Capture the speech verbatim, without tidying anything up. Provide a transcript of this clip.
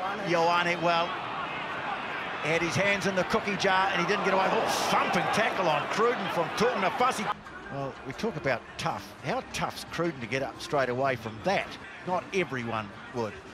Ioane, well, had his hands in the cookie jar and he didn't get away. Oh, thumping tackle on Cruden from Tu'unafasi. Well, we talk about tough. How tough's Cruden to get up straight away from that? Not everyone would.